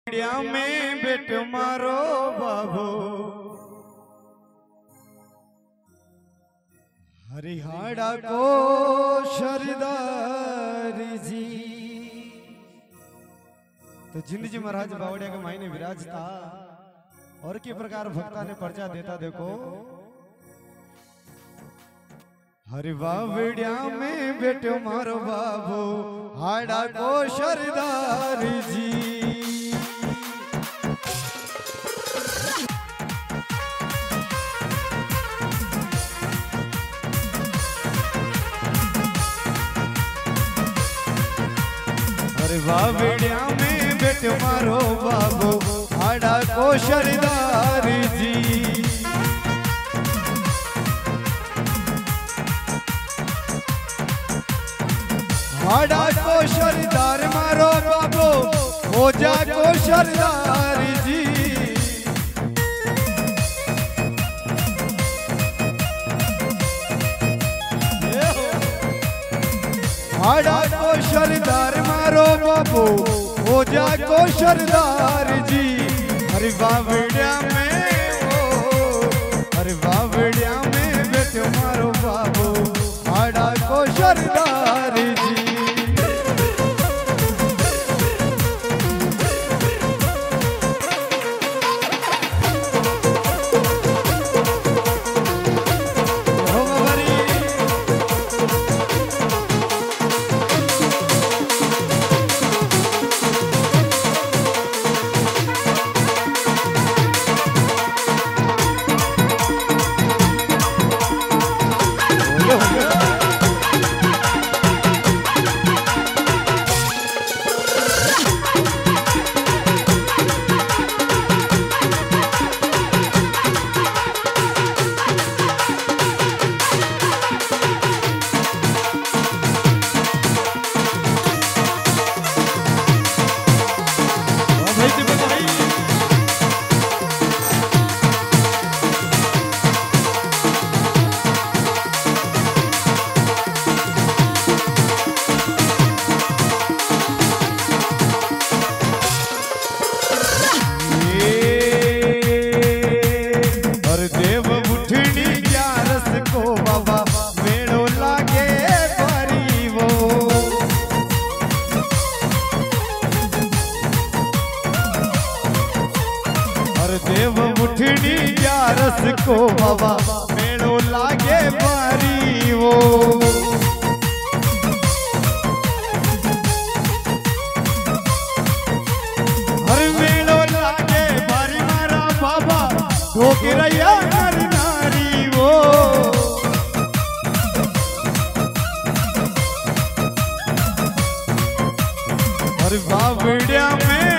Media में बेट मारो बाबू हरिहाड़ा को शरदार जी। तो जिंद जी महाराज बावड़िया के मायने विराजता और के प्रकार भक्ता ने पर्चा देता देखो। हरि बावड़िया में बेटो मारो बाबू हाड़ा को शरदार जी। हरि बावड़िया में बेटो मारो बाबू हाड़ा को शरदार जी। हाड़ा को शरदार मारो बाबू ओजा को शरदार जी। हाड़ा को शरदार मारो बाबू ओजा को शरदार जी। हरि बावड़िया में हरि बावड़िया में बेटो मारो बाबू हाड़ा को शरदार जी। देव उठनी ग्यारस को बाबा मेड़ो लागे बारी वो। हर मेड़ो लागे बारी मारा बाबा ठोकरैया नर नारी वो। हर बावड़िया में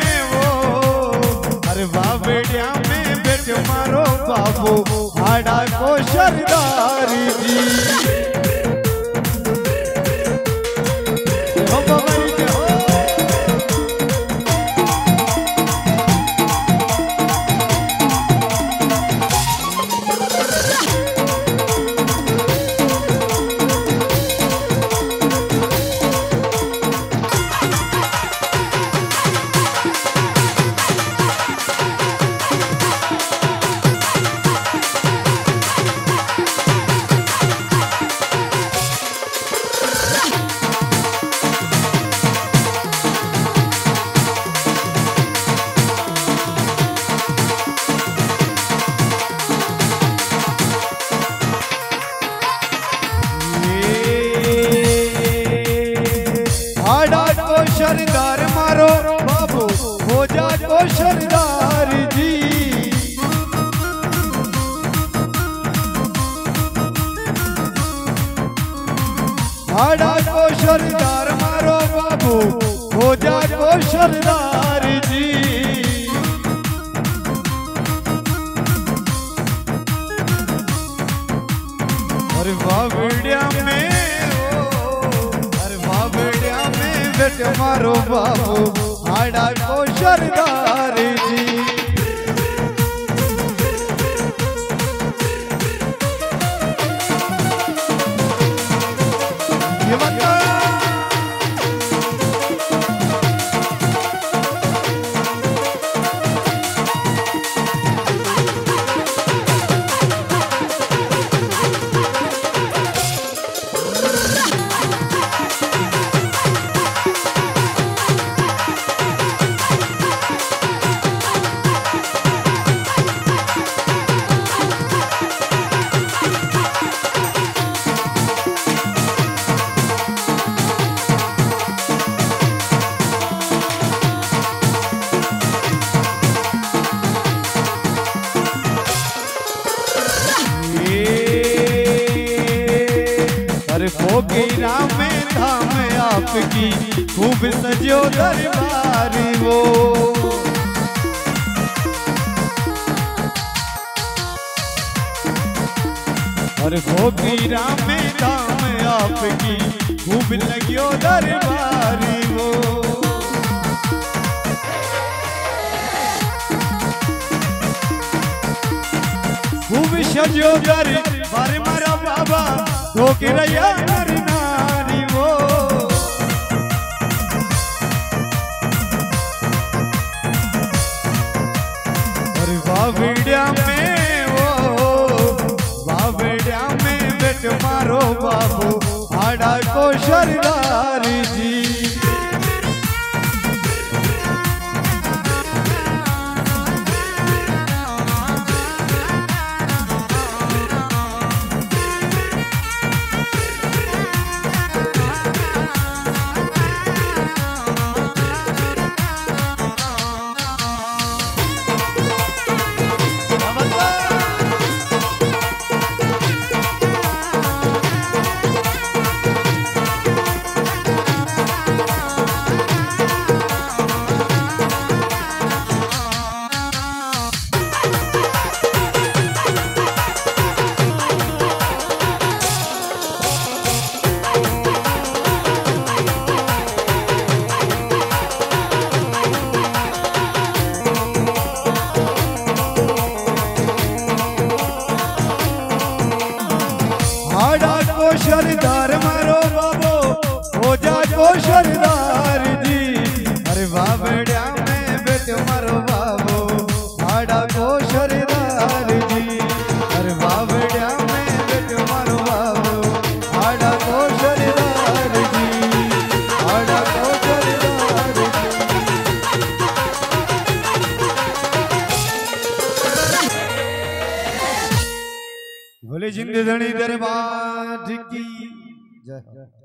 बावड़िया में बेटो मारो बाबू हाड़ा को शरदार जी। हो बाबा के हो शरदार मारो बाबू ओजा को शरदार जी। हाड़ा को शरदार मारो बाबू ओजा को शरदार जी। अरे बावड़िया में बेटो मारो बाबू हाड़ा को शरदार जी। ये बता आपकी खूब सजो दरबार वो। और फोकीरा में दाम आपकी खूब लगियो दरबार वो। खूब सजो दरबार मारा बाबा फोकीरा नर नारी वो। और बावड़िया में मारो बाबू आड़ा को सरदार जी। सरदार मारो बाबो हो जा को सरदार जी। अरे बावड़िया में बेटे मारो बाबो आड़ा को सरदार जी। अरे बावड़िया में बेटे मारो बाबो आड़ा को सरदार जी। आड़ा को सरदार जी। भोले जिंद धनी दरबार की जय।